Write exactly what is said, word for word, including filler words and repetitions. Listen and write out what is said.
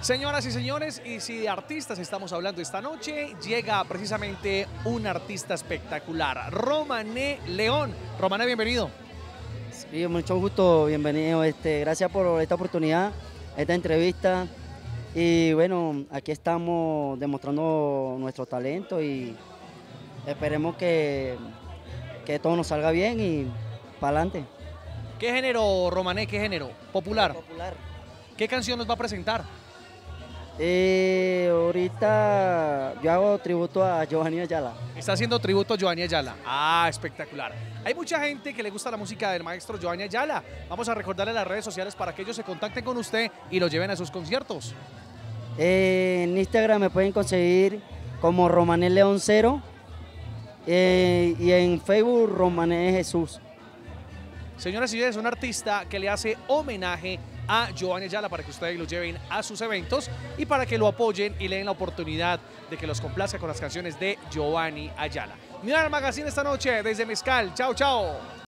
Señoras y señores, y si de artistas estamos hablando esta noche, llega precisamente un artista espectacular, Romané León. Romané, bienvenido. Sí, mucho gusto, bienvenido. Este, gracias por esta oportunidad, esta entrevista. Y bueno, aquí estamos demostrando nuestro talento y esperemos que, que todo nos salga bien y para adelante. ¿Qué género, Romané? ¿Qué género? Popular. Popular. ¿Qué canción nos va a presentar? Eh, ahorita yo hago tributo a Giovanni Ayala. Está haciendo tributo a Giovanni Ayala. Ah, espectacular. Hay mucha gente que le gusta la música del maestro Giovanni Ayala. Vamos a recordarle las redes sociales para que ellos se contacten con usted y lo lleven a sus conciertos. Eh, en Instagram me pueden conseguir como Romané León Cero eh, y en Facebook Romané Jesús. Señoras y señores, un artista que le hace homenaje a Giovanni Ayala para que ustedes lo lleven a sus eventos y para que lo apoyen y le den la oportunidad de que los complazca con las canciones de Giovanni Ayala. Mirar Magazine esta noche desde Mezcal. Chao, chao.